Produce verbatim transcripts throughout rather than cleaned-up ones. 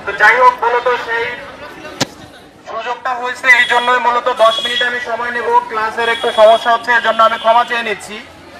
তো যাই হোক, মূলত সেই সুযোগটা হয়েছে এই জন্যই মূলত দশ মিনিট আমি সময় নেব। ক্লাসের একটু সমস্যা হচ্ছে, এর জন্য আমি ক্ষমা চেয়ে নিচ্ছি।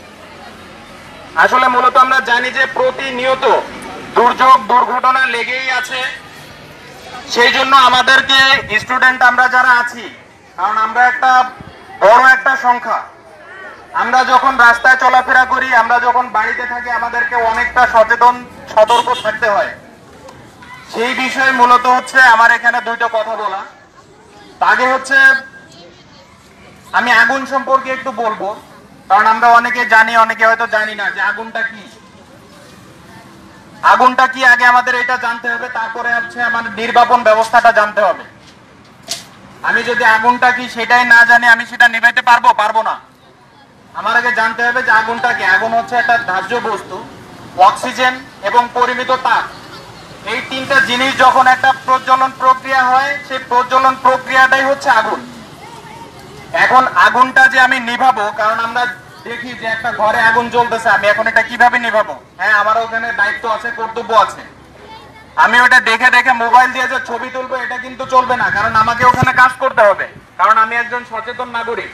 আসলে মূলত আমরা জানি যে প্রতিনিয়ত দুর্যোগ দুর্ঘটনা লেগেই আছে। সেই জন্য আমাদেরকে স্টুডেন্ট আমরা যারা আছি, কারণ আমরা একটা বড় একটা সংখ্যা, আমরা যখন রাস্তায় চলাফেরা করি, আমরা যখন বাড়িতে থাকি, আমাদেরকে অনেকটা সচেতন সতর্ক থাকতে হয়। সেই বিষয়ে মূলত হচ্ছে আমার এখানে দুইটা কথা বলা। আগে হচ্ছে আমি আগুন সম্পর্কে একটু বলবো, কারণ আমরা অনেকে জানি, অনেকে হয়তো জানি না যে আগুনটা কি। আগুনটা কি আগে আমাদের এটা জানতে হবে, তারপরে হচ্ছে আমাদের নির্বাপন ব্যবস্থাটা জানতে হবে। আমি যদি আগুনটা কি সেটাই না জানি, আমি সেটা নিভাইতে পারবো পারবো না। আমার আগে জানতে হবে যে আগুনটা কি। আগুন হচ্ছে একটা ধার্য বস্তু, অক্সিজেন এবং পরিমিত তাপ, এই তিনটা জিনিস যখন একটা প্রজ্বলন প্রক্রিয়া হয়, সেই প্রজ্বলন প্রক্রিয়াটাই হচ্ছে আগুন। এখন আগুনটা যে আমি নিভাবো, কারণ আমরা দেখি যে একটা ঘরে আগুন জ্বলতেছে, আমি এখন এটা কিভাবে নিভাবো? হ্যাঁ, আমার ওখানে দায়িত্ব আছে, কর্তব্য আছে। আমি ওটা দেখে দেখে মোবাইল দিয়ে যে ছবি তুলবো, এটা কিন্তু চলবে না, কারণ আমাকে ওখানে কাজ করতে হবে, কারণ আমি একজন সচেতন নাগরিক।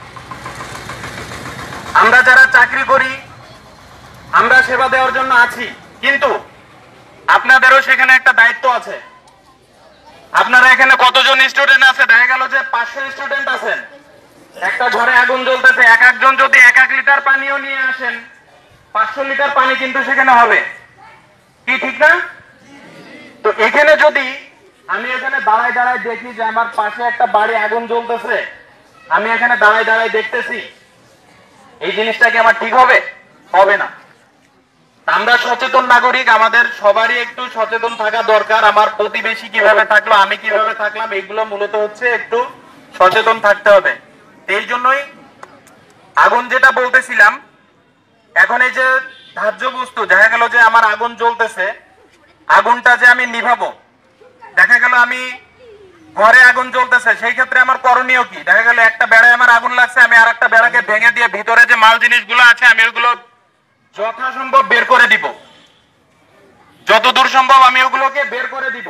আমরা যারা চাকরি করি, আমরা সেবা দেওয়ার জন্য আছি, কিন্তু আপনাদেরও সেখানে একটা দায়িত্ব আছে। আপনারা এখানে কতজন স্টুডেন্ট আছে? দেখা গেল যে পাঁচশো স্টুডেন্ট আছেন, একটা ঘরে আগুন জ্বলতেছে। এক একজন যদি এক এক লিটার পানিও নিয়ে আসেন, পাঁচশো লিটার পানি কিন্তু সেখানে হবে, কি ঠিক না? তো এখানে যদি আমি এখানে দাঁড়ায় দাঁড়ায় দেখি যে আমার পাশে একটা বাড়ি আগুন জ্বলতেছে, আমি এখানে দাঁড়ায় দাঁড়ায় দেখতেছি, এই জিনিসটা কি আমার ঠিক হবে? হবে না। আমরা সচেতন নাগরিক, আমাদের সবারই একটু সচেতন থাকা দরকার। আমার প্রতিবেশী কিভাবে থাকলো, আমি কিভাবে থাকলাম, এগুলো মূলত হচ্ছে একটু সচেতন থাকতে হবে। এই জন্যই আগুন যেটা বলতেছিলাম, এখন এই যে ধার্য বস্তু, দেখা গেল যে আমার আগুন জ্বলতেছে, আগুনটা যে আমি নিভাবো, দেখা গেল আমি ঘরে আগুন জ্বলতেছে, সেই ক্ষেত্রে আমার করণীয় কি? দেখা গেল একটা বেড়ায় আমার আগুন লাগছে, আমি আর একটা বেড়াকে ভেঙে দিয়ে ভিতরে যে মাল জিনিসগুলো আছে আমি ওগুলো যথাসম্ভব বের করে দিব, যতদূর সম্ভব আমি ওগুলোকে বের করে দিব।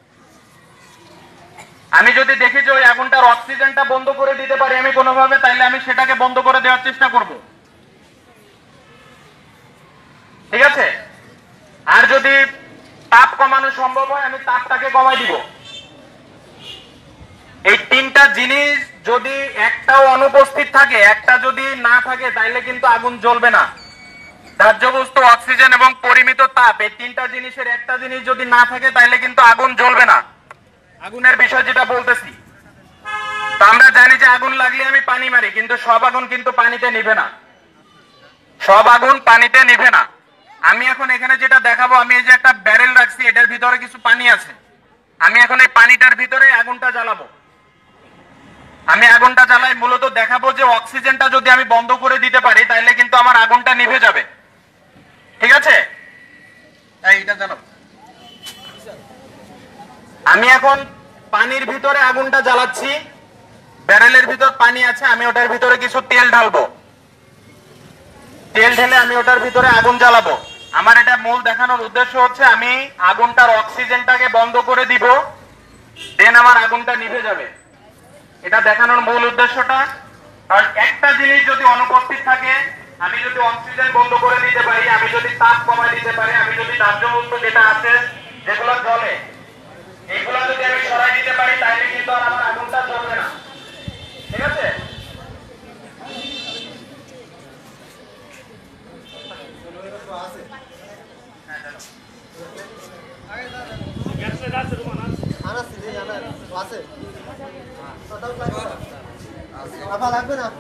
আমি যদি দেখি যে ওই আগুনটার অক্সিজেনটা বন্ধ করে দিতে পারি আমি কোনোভাবে, তাইলে আমি সেটাকে বন্ধ করে দেওয়ার চেষ্টা করব, ঠিক আছে? আর যদি তাপ কমানো সম্ভব হয়, আমি তাপটাকে কমাই দিব। এই তিনটা জিনিস যদি একটাও অনুপস্থিত থাকে, একটা যদি না থাকে, তাইলে কিন্তু আগুন জ্বলবে না। ধার্য বস্তু, অক্সিজেন এবং পরিমিত তাপ, এই তিনটা জিনিসের একটা জিনিস যদি না থাকে, তাইলে কিন্তু আগুন জ্বলবে না। আগুনের বিষয় যেটা বলতেছি, তো আমরা জানি যে আগুন লাগলে আমি পানি মারি, কিন্তু সব আগুন কিন্তু পানিতে নিভে না, সব আগুন পানিতে নিভে না। আমি এখন এখানে যেটা দেখাবো, আমি এই যে একটা ব্যারেল রাখছি, এটার ভিতরে কিছু পানি আছে, আমি এখন এই পানিটার ভিতরে আগুনটা জ্বালাবো। আমি আগুনটা জ্বালাই মূলত দেখাবো যে অক্সিজেনটা যদি আমি বন্ধ করে দিতে পারি, তাহলে কিন্তু আমার আগুনটা নিভে যাবে, ঠিক আছে? এইটা জ্বালাবো। আমি এখন পানির ভিতরে আগুনটা জ্বালাচ্ছি, ব্যারেলের ভিতর পানি আছে, আমি ওটার ভিতরে কিছু তেল ঢালবো। তেল ঢেলে আমি ওটার ভিতরে আগুন জ্বালাবো। আমার এটা মূল দেখানোর উদ্দেশ্য হচ্ছে আমি আগুনটার অক্সিজেনটাকে বন্ধ করে দিব, দেন আমার আগুনটা নিভে যাবে। এটা দেখানোর মূল উদ্দেশ্যটা। কারণ একটা জিনিস যদি অনুপস্থিত থাকে, আমি যদি অক্সিজেন বন্ধ করে দিতে পারি, আমি যদি তাপ কমাই দিতে পারি, আমি যদি ধার্য বস্তু যেটা আছে যেগুলো জ্বলে, এইগুলো যদি আমি সরাই দিতে পারি, তাহলে কিন্তু আর আমার আগুনটা জ্বলবে না, ঠিক আছে? লাগবে না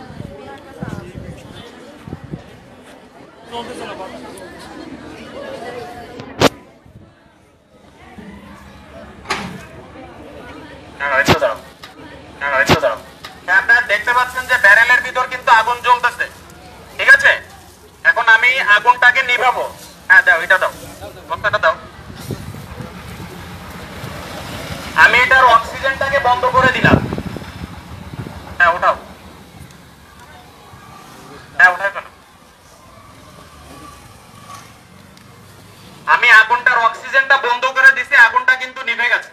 আপনারা দেখতে পাচ্ছেন যে ব্যারেলের ভিতর কিন্তু আগুন জ্বলতেছে, ঠিক আছে? এখন আমি আগুনটাকে নিভাবো। হ্যাঁ দাও, এটা দাও, বক্তাটা দাও। আমি এটার অক্সিজেনটাকে বন্ধ করে দিলাম। হ্যাঁ ওঠাও, হ্যাঁ ওঠাই কেন? আমি আগুনটার অক্সিজেনটা বন্ধ করে দিছি, আগুনটা কিন্তু নিভে গেছে।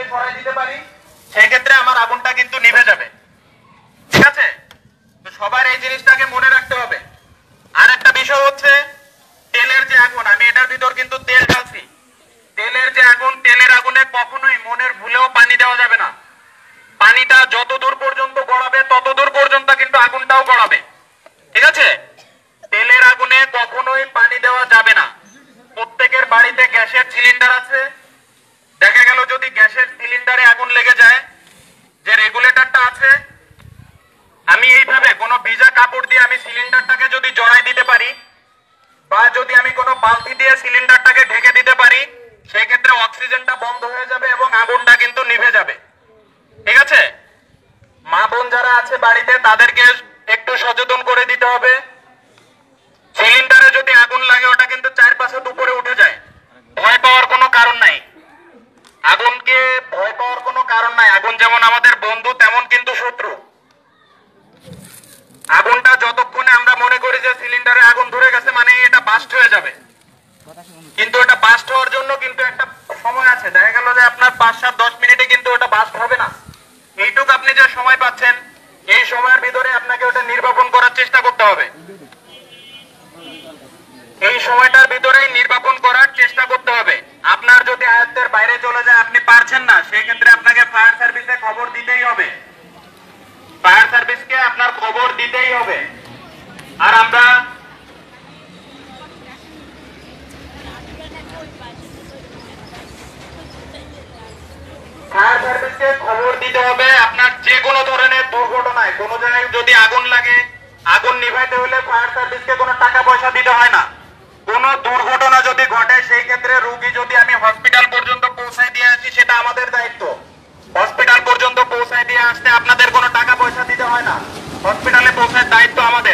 ছড়াই দিতে পারি, সেই ক্ষেত্রে আমার আগুনটা কিন্তু নিভে যাবে। ঠিক আছে, তো সবার এই জিনিসটাকে মনে রাখতে হবে। আর একটা বিষয় হচ্ছে তেলের যে আগুন, আমি এটার ভিতর কিন্তু তেল ঢালছি। তেলের যে আগুন, তেলের আগুনে কখনোই মনের ভুলেও পানি দেওয়া যাবে না। পানিটা যত দূর পর্যন্ত গড়াবে তত দূর পর্যন্ত কিন্তু আগুনটাও গড়াবে। ঠিক আছে, তেলের আগুনে কখনোই পানি দেওয়া যাবে না। প্রত্যেকের বাড়িতে গ্যাসের সিলিন্ডার আছে। দেখা গেল যদি গ্যাসের সিলিন্ডারে আগুন লেগে যায়, যে রেগুলেটরটা আছে, আমি এইভাবে কোনো ভিজা কাপড় দিয়ে আমি সিলিন্ডারটাকে যদি জড়াই দিতে পারি, বা যদি আমি কোনো বালতি দিয়ে সিলিন্ডারটাকে ঢেকে দিতে পারি, সেই ক্ষেত্রে অক্সিজেনটা বন্ধ হয়ে যাবে এবং আগুনটা কিন্তু নিভে যাবে। ঠিক আছে, মা বোন যারা আছে বাড়িতে তাদেরকে একটু সচেতন করে দিতে হবে। সিলিন্ডারে যদি আগুন লাগে ওটা কিন্তু চার পাঁচ হাত উপরে উঠে যায়, ভয় পাওয়ার কোনো কারণ নাই। আগুনকে ভয় পাওয়ার কোনো কারণ নাই। আগুন যেমন আমাদের বন্ধু তেমন কিন্তু শত্রু। আগুনটা যতক্ষণে আমরা মনে করি যে সিলিন্ডারে আগুন ধরে গেছে মানে এটা বাস্ট হয়ে যাবে, কিন্তু এটা বাস্ট হওয়ার জন্য কিন্তু একটা সময় আছে। দেখা গেল যে আপনার পাঁচ সাত দশ মিনিটে কিন্তু ওটা বাস্ট হবে না। এইটুকু আপনি যে সময় পাচ্ছেন, এই সময়ের ভিতরে আপনাকে ওটা নির্বাপন করার চেষ্টা করতে হবে। এই সময়টার ভিতরেই নির্বাপন করার চেষ্টা করতে হবে। আপনার যদি আয়ত্তের বাইরে চলে যায়, আপনি পারছেন না, সেই ক্ষেত্রে আপনাকে ফায়ার সার্ভিসে খবর দিতেই হবে। ফায়ার সার্ভিসকে আপনার খবর দিতেই হবে। আর আমরা ফায়ার সার্ভিসকে খবর দিতে হবে আপনার যে কোনো ধরনের দুর্ঘটনায়। কোনো জায়গায় যদি আগুন লাগে, আগুন নিভাইতে হলে ফায়ার সার্ভিসকে কোনো টাকা পয়সা দিতে হয় না। কোনো দুর্ঘটনা যদি ঘটে, সেই ক্ষেত্রে রোগী যদি আমি হসপিটাল পর্যন্ত পৌঁছায় দিয়ে আসি, সেটা আমাদের দায়িত্ব। হসপিটাল পর্যন্ত পৌঁছায় দিয়ে আসতে আপনাদের কোনো টাকা পয়সা দিতে হয় না, হসপিটালে পৌঁছার দায়িত্ব আমাদের।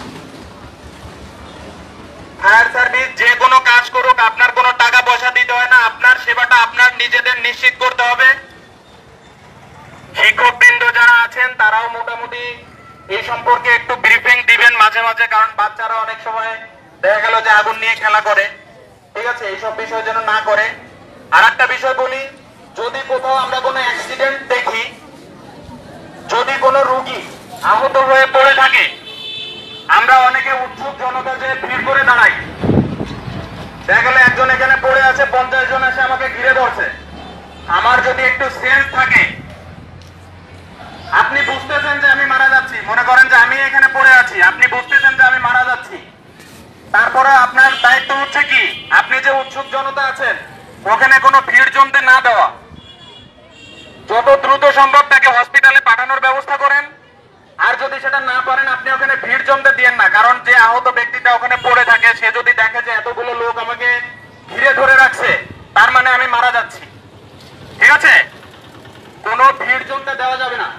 ফায়ার সার্ভিস যে কোনো কাজ করুক, আপনার কোনো টাকা পয়সা দিতে হয় না। আপনার সেবাটা আপনার নিজেদের নিশ্চিত করতে হবে। শিক্ষকবৃন্দ যারা আছেন তারাও মোটামুটি এই সম্পর্কে একটু ব্রিফিং দিবেন মাঝে মাঝে, কারণ বাচ্চারা অনেক সময় দেখা গেল যে আগুন নিয়ে খেলা করে। ঠিক আছে, এইসব বিষয় যেন না করে। আর একটা বিষয় বলি, যদি কোথাও আমরা কোনো অ্যাক্সিডেন্ট দেখি, যদি কোনো রোগী আহত হয়ে পড়ে থাকে, আমরা অনেকে উৎসুক জনতা যে ভিড় করে দাঁড়াই। দেখা গেল একজন এখানে পড়ে আছে, পঞ্চাশ জন এসে আমাকে ঘিরে ধরছে। আমার যদি একটু সেন্স থাকে, আপনি বুঝতেছেন যে আমি মারা যাচ্ছি, মনে করেন যে আমি এখানে পড়ে আছি, আপনি বুঝতেছেন যে আমি মারা যাচ্ছি, তারপরে আপনার দায়িত্ব হচ্ছে কি, আপনি যে উৎসুক জনতা আছেন ওখানে কোনো ভিড় জমতে না দেওয়া। যত দ্রুত সম্ভব তাকে হসপিটালে পাঠানোর ব্যবস্থা করেন। আর যদি সেটা না পারেন, আপনি ওখানে ভিড় জমতে দিয়েন না, কারণ যে আহত ব্যক্তিটা ওখানে পড়ে থাকে সে যদি দেখে যে এতগুলো লোক আমাকে ঘিরে ধরে রাখছে, তার মানে আমি মারা যাচ্ছি। ঠিক আছে, কোনো ভিড় জমতে দেওয়া যাবে না।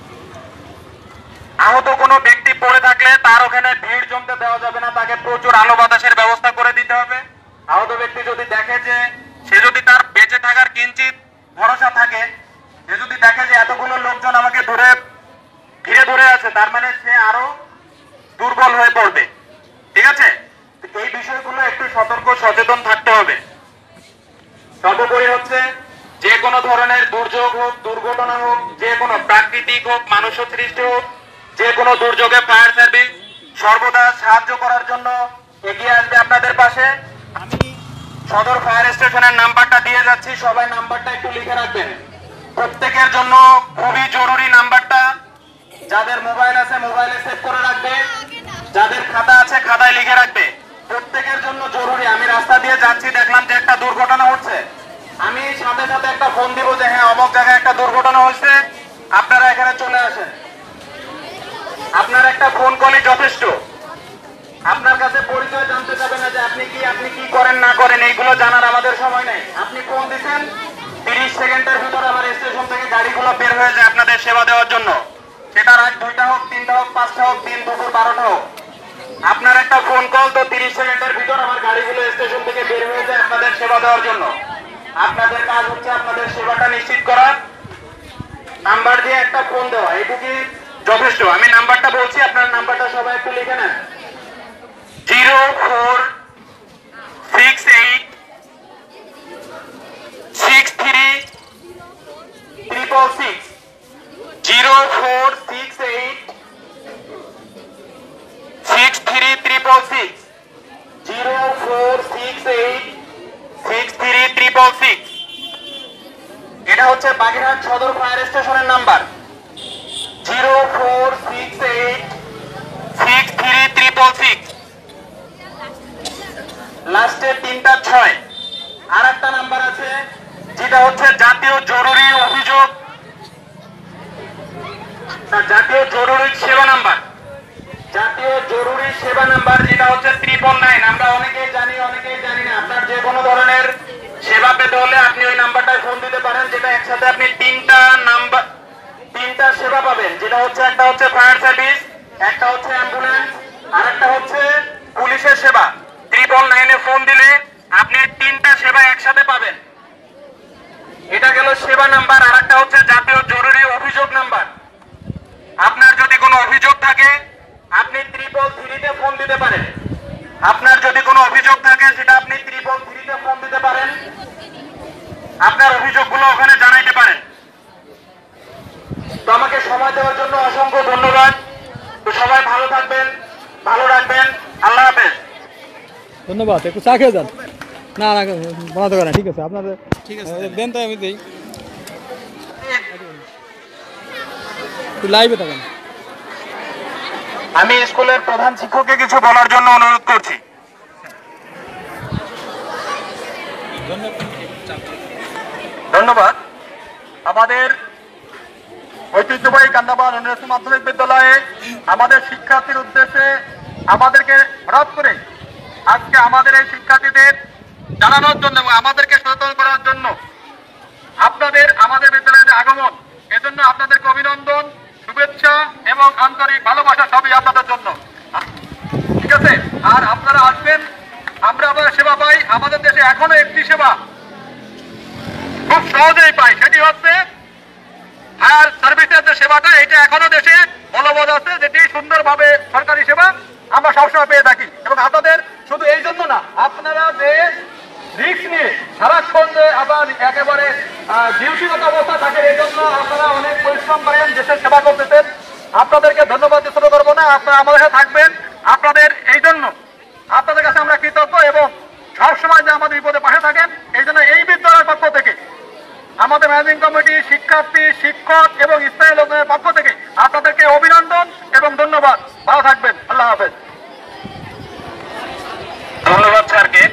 আহত কোনো ব্যক্তি পড়ে থাকলে তার ওখানে ভিড় জমতে দেওয়া যাবে না, তাকে প্রচুর আলো বাতাসের ব্যবস্থা করে দিতে হবে। আহত ব্যক্তি যদি দেখে যে সে যদি তার বেঁচে থাকার কিঞ্চিত ভরসা থাকে, সে যদি দেখে যে এতগুলো লোকজন আমাকে ধরে ঘিরে ধরে আছে, তার মানে সে আরো দুর্বল হয়ে পড়বে। ঠিক আছে, এই বিষয়গুলো একটু সতর্ক সচেতন থাকতে হবে। সর্বোপরি হচ্ছে যে কোনো ধরনের দুর্যোগ হোক, দুর্ঘটনা হোক, যে কোনো প্রাকৃতিক হোক, মানুষ সৃষ্ট হোক, যে কোনো দুর্যোগে ফায়ার সার্ভিস সর্বদা সাহায্য করার জন্য এগিয়ে আসবে আপনাদের পাশে। আমি সদর ফায়ার স্টেশনের নাম্বারটা দিয়ে যাচ্ছি, সবাই নাম্বারটা একটু লিখে রাখবেন। প্রত্যেকের জন্য খুবই জরুরি নাম্বারটা। যাদের মোবাইল আছে মোবাইলে সেভ করে রাখবে, যাদের খাতা আছে খাতায় লিখে রাখবে। প্রত্যেকের জন্য জরুরি। আমি রাস্তা দিয়ে যাচ্ছি, দেখলাম যে একটা দুর্ঘটনা হচ্ছে, আমি সাথে সাথে একটা ফোন দিব যে হ্যাঁ অমুক জায়গায় একটা দুর্ঘটনা হয়েছে, আপনারা এখানে চলে আসেন। আপনার একটা ফোন কলই যথেষ্ট। আপনার কাছে পরিচয় জানতে যাবে না যে আপনি কি আপনি কি করেন না করেন, এইগুলো জানার আমাদের সময় নেই। আপনি ফোন দিচ্ছেন, তিরিশ সেকেন্ডের ভিতর আমার স্টেশন থেকে গাড়িগুলো বের হয়ে যায় আপনাদের সেবা দেওয়ার জন্য। সেটা রাত দুইটা হোক, তিনটা হোক, পাঁচটা হোক, দিন দুপুর বারোটা হোক, আপনার একটা ফোন কল তো তিরিশ সেকেন্ডের ভিতর আমার গাড়িগুলো স্টেশন থেকে বের হয়ে যায় আপনাদের সেবা দেওয়ার জন্য। আপনাদের কাজ হচ্ছে আপনাদের সেবাটা নিশ্চিত করা, নাম্বার দিয়ে একটা ফোন দেওয়া, এইটুকুই যথেষ্ট। আমি নাম্বারটা বলছি, আপনার নাম্বারটা সবাই একটু লিখে নেন। Zero four six eight six three four six eight six three triple six zero four six eight six three triple six. এটা হচ্ছে বাগেরহাট সদর ফায়ার স্টেশনের number zero four six eight six three triple six. লাস্টে তিনটা ছয়। আর একটা number আছে যেটা হচ্ছে জাতীয় জরুরি অভিযোগ জাতীয় জরুরি সেবা নাম্বার জাতীয় জরুরি সেবা নাম্বার যেটা হচ্ছে ট্রিপল নাইন। আমরা অনেকেই জানি অনেকেই জানি না। আপনার যে কোনো ধরনের সেবা পেতে হলে আপনি ওই নাম্বারটায় ফোন দিতে পারেন, যেটা একসাথে আপনি তিনটা নাম্বার তিনটা সেবা পাবেন। যেটা হচ্ছে একটা হচ্ছে ফায়ার সার্ভিস, একটা হচ্ছে অ্যাম্বুলেন্স, আর একটা হচ্ছে পুলিশের সেবা। ট্রিপল নাইনে ফোন দিলে আপনি তিনটা সেবা একসাথে পাবেন। এটা গেল সেবা নাম্বার। আর একটা হচ্ছে জাতীয় জরুরি অভিযোগ নাম্বার। আপনার যদি কোনো অভিযোগ থাকে আপনি ট্রিপল থ্রিতে ফোন দিতে পারেন। আপনার যদি কোনো অভিযোগ থাকে সেটা আপনি ট্রিপল থ্রিতে ফোন দিতে পারেন, আপনার অভিযোগগুলো ওখানে জানাইতে পারেন। তো আমাকে সময় দেওয়ার জন্য অসংখ্য ধন্যবাদ। তো সবাই ভালো থাকবেন, ভালো রাখবেন। আল্লাহ হাফেজ। ধন্যবাদ। একটু চা খেয়ে যান। না না বানাতে পারেন, ঠিক আছে আপনাদের ঠিক আছে দেন, তাই আমি দিই। একটু লাইভে থাকেন। আমি স্কুলের প্রধান শিক্ষককে কিছু বলার জন্য অনুরোধ করছি। ধন্যবাদ। আমাদের ঐতিহ্যবাহী কান্দাবান উন্নত মাধ্যমিক বিদ্যালয়ে আমাদের শিক্ষার্থীর উদ্দেশ্যে আমাদেরকে হঠাৎ করে আজকে আমাদের এই শিক্ষার্থীদের জানানোর জন্য এবং আমাদেরকে সচেতন করার জন্য আপনাদের আমাদের বিদ্যালয়ের আগমন, এজন্য আপনাদেরকে অভিনন্দন, শুভেচ্ছা এবং আন্তরিক ভালোবাসা সবই আপনাদের জন্য। ঠিক আছে, আর আপনারা আসবেন, আমরা আবার সেবা পাই। আমাদের দেশে এখনো একটি সেবা খুব সহজেই পাই, সেটি হচ্ছে ফায়ার সার্ভিসের যে সেবাটা, এটা এখনো দেশে বলবৎ আছে, যেটি সুন্দরভাবে সরকারি সেবা আমরা সবসময় পেয়ে থাকি। এবং আপনাদের শুধু এই জন্য না, আপনারা যে রিস্ক নিয়ে সারাক্ষণ যে আবার একেবারে ডিউটিগত অবস্থা থাকে, এই জন্য আপনারা অনেক পরিশ্রম করেন, দেশের সেবা করতেছেন। আপনাদেরকে ধন্যবাদ দিতে করবো না, আপনারা আমাদের সাথে থাকবেন। আপনাদের এই জন্য আপনাদের কাছে আমরা কৃতজ্ঞ এবং সবসময় যে আমাদের বিপদে পাশে থাকেন, এই জন্য এই বিদ্যালয়ের পক্ষ থেকে আমাদের ম্যানেজিং কমিটি, শিক্ষার্থী, শিক্ষক এবং স্থায়ী লোকজনের পক্ষ থেকে আপনাদেরকে অভিনন্দন এবং ধন্যবাদ। ভালো থাকবেন। আল্লাহ হাফেজ। ধন্যবাদ স্যারকে।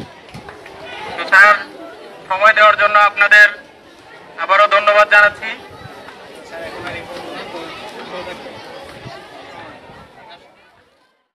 তো স্যার সময় দেওয়ার জন্য আপনাদের আবারও ধন্যবাদ জানাচ্ছি।